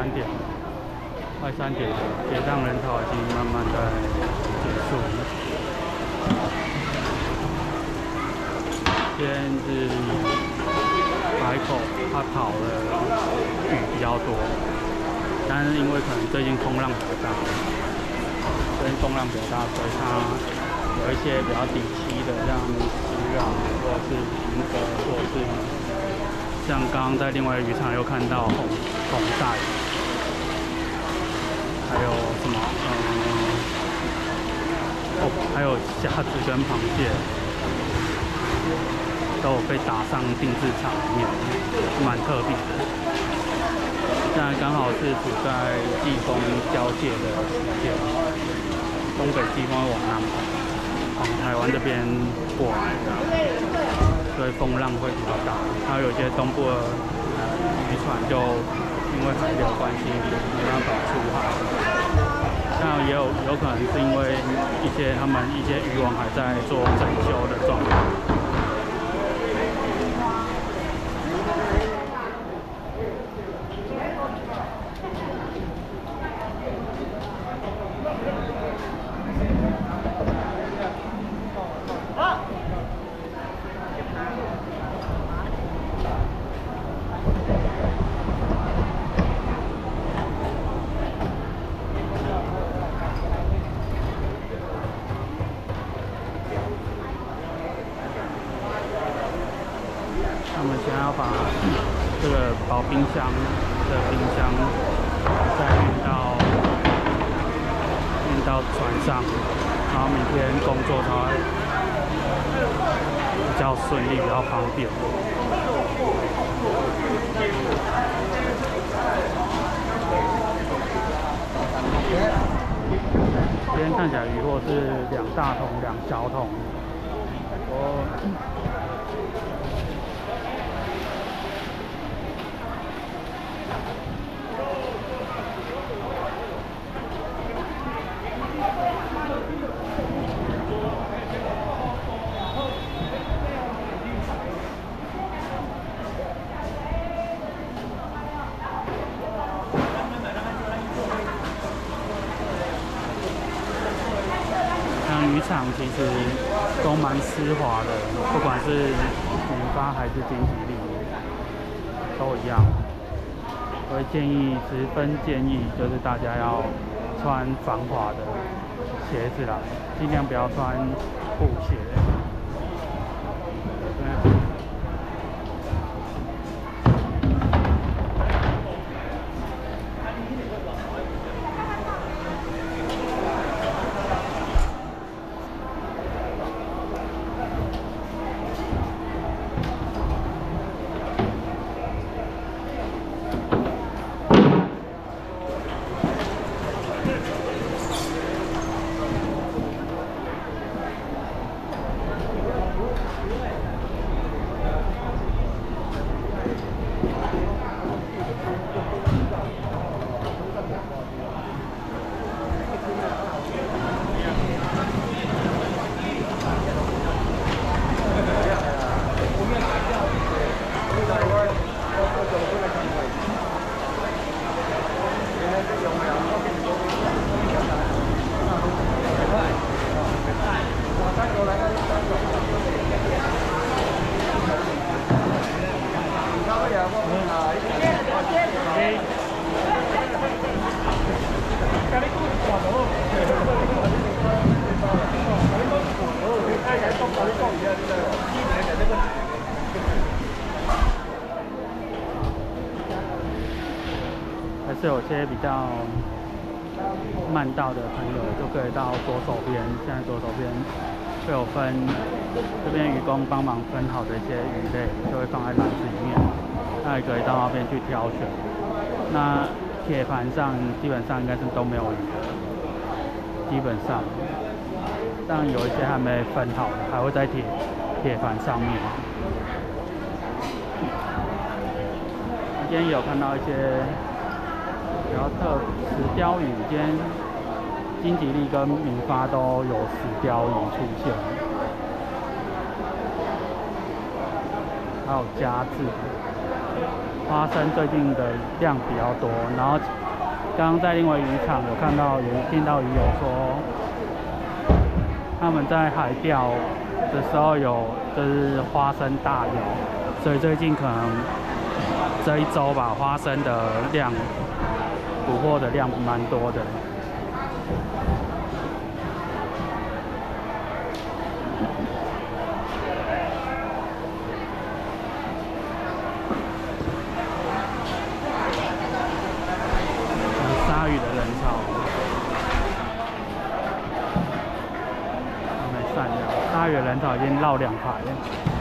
点，快3点了，结账人潮已经慢慢在结束。今天是海口，它跑的雨比较多，但是因为可能最近风浪比较大，所以它有一些比较底栖的，像石啊，或者是银河，或者是像刚刚在另外一个渔场又看到红带，还有什么还有虾子跟螃蟹。都有被打上定制场里面，蛮特别的。现在刚好是处在季风交界的时间，东北季风往南往台湾这边过来的，所以风浪会比较大。还有一些东部的渔船就因为海流关系没办法出海。那也有可能是因为他们一些渔网还在做整修的状态。他们想要把这个保冰箱的冰箱再运到船上，然后明天工作才会比较顺利，比较方便。今天看起来渔获是2大桶2小桶，渔场其实都蛮湿滑的，不管是民发还是经济力，都一样。我会十分建议，就是大家要穿防滑的鞋子啦，尽量不要穿布鞋。还是有些比较慢到的朋友，就可以到左手边。现在左手边会有分，这边渔工帮忙分好的一些鱼类，就会放在篮子里面。那也可以到那边去挑选。那铁盘上基本上应该是都没有鱼的，基本上。但有一些还没分好的，还会在铁盘上面。今天有看到一些比较石鲷鱼，今天金吉利跟民发都有石鲷鱼出现，还有加字。 花生最近的量比较多，然后刚刚在另外渔场有看到听到渔友说，他们在海钓的时候有就是花生大有，所以最近可能这一周吧，花生的量捕获的量蛮多的。鲨鱼的人潮还没散掉，鲨鱼的人潮已经绕2排了。